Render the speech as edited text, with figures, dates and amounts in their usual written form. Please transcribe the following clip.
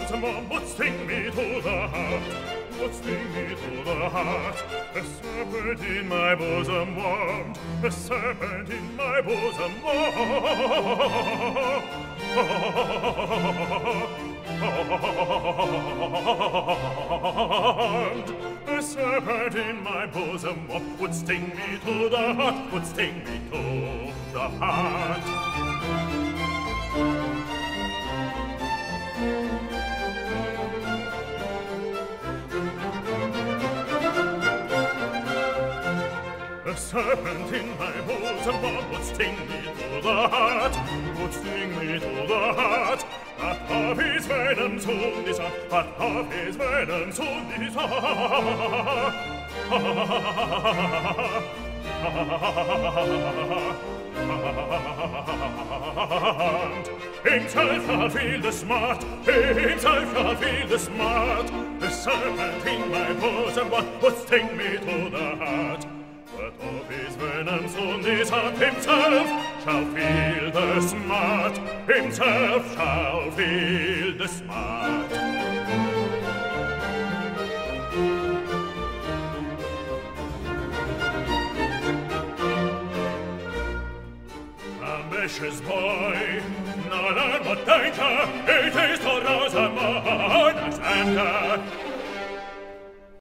bosom would sting me to the heart, would sting me to the heart. A serpent in my bosom warmed, a serpent in my bosom warmed. A serpent in my bosom would sting me to the heart, would sting me to the heart. A serpent in my bosom would sting me to the heart, would sting me to the heart. But of his venom soon disarmed, but of his venom soon disarmed. Himself shall feel the smart, himself shall feel the smart. The serpent in my bosom would sting me to the heart. But of his venom soon disarmed, himself shall feel the smart, himself shall feel the smart. Ambitious boy, now learn what danger it is to rouse a mourner's anger.